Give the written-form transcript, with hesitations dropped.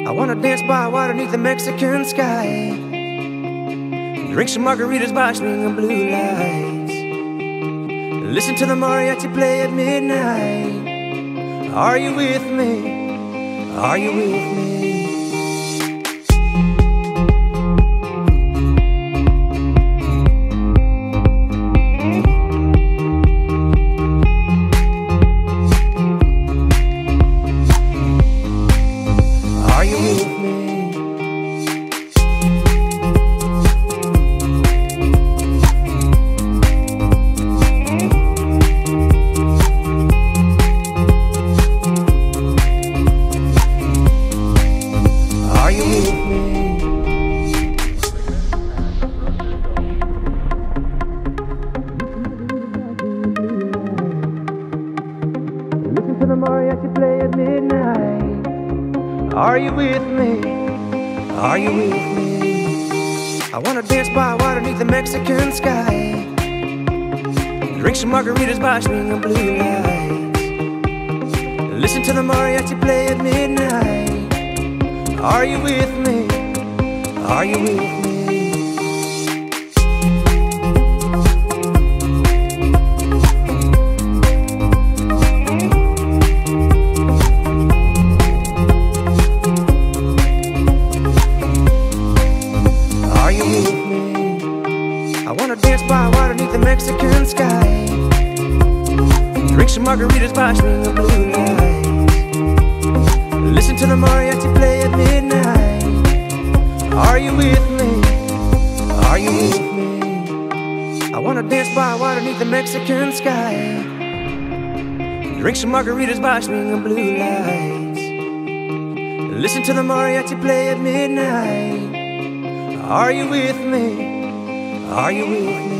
I wanna dance by water beneath the Mexican sky, drink some margaritas by swinging blue lights, listen to the mariachi play at midnight. Are you with me? Are you with me? Are you with me? Are you with me? Listen to the mariachi play at midnight. Are you with me? Are you with me? I wanna dance by water beneath the Mexican sky, drink some margaritas by swinging blue lights, listen to the mariachi play at midnight. Are you with me? Are you with me? Are you with me? I wanna dance by water beneath the Mexican sky, drink some margaritas by swinging blue lights, listen to the mariachi play at midnight. Are you with me? Are you with me? I wanna dance by water beneath the Mexican sky, drink some margaritas by swinging blue lights, listen to the mariachi play at midnight. Are you with me? Are you with me?